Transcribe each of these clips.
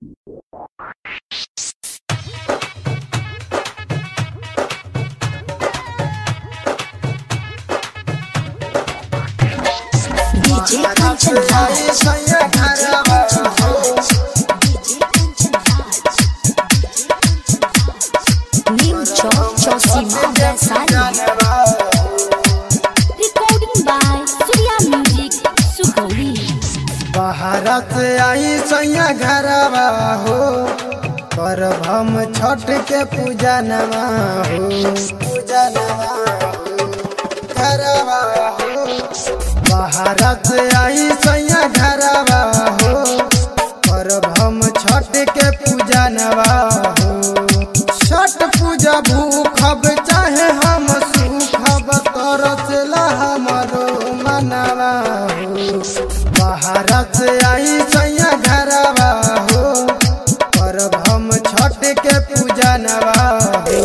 भारत आई सैया घरवा हो, करब हम छठ के पूजनवा हो, पूजनवा हो घरवा हो। भारत आई सैया घरवा हो, करब हम छठ के पूजनवा हो। छठ पूजा भूखब चाहे हम सुखब, तरसला हमरो मनवा हो। भारत आई सैया घरवा हो, करब हम छठ के पूजनवा हो।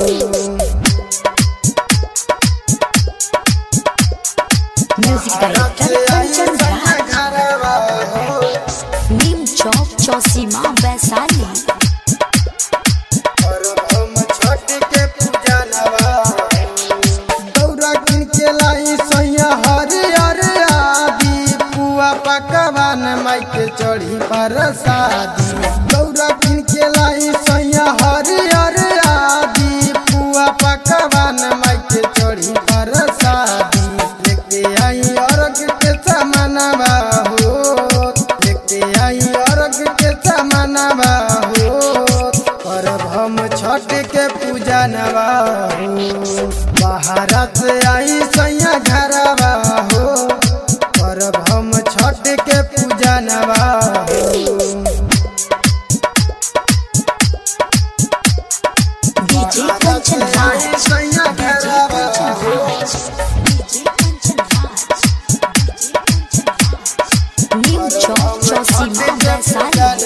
नीम चौक चौसीमा वैशाली। करब हम छठ के पूजनवा। दौरा किन के लाई सैया हरियर आदि, पुआ पकवान माई के चढ़ी बरसादी। दौरा किन के लाई सैया हरियर आदि, पुआ पकवान माई के चढ़ी बरसादी। लेके आई अर्घ के समानवा हो, लेके आई अर्घ के समानवा हो। करब हम छठ के पूजनवा हो। भारत आई सैया घरवा हो, करब हम छठ के पूजनवा हो। भारत आई सैया घरवा हो, नीम चौक चौसीमा वैशाली।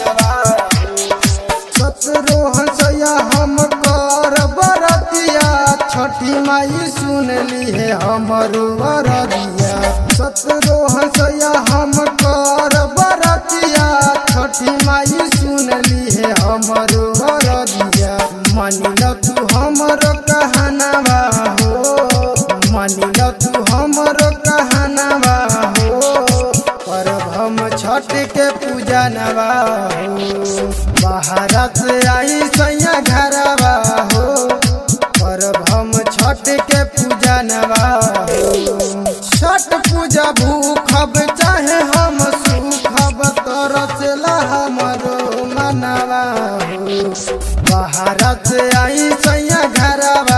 सतरोहन सैया हम कर बरतिया, छठी माई सुन ली है हमरो बरतिया। सतरोहन सैया हम कर बरतिया, छठी माई सुन ली है हमरो बरतिया। मानिल तू हमरो कहनवा हो, मानिल तू हमरो कहनवा हो। करब हम छठ के पूजनवा हो। भारत आई सैया घरवा हो, करब हम छठ के पूजनवा हो। छठ पूजा भूखब चाहे हम सुखब, तरसला हमरो मनवा हो। भारत आई सैया घरवा